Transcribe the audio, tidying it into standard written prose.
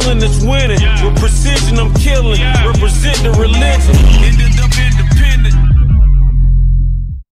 feeling is winning. With precision, I'm killing. Represent the religion.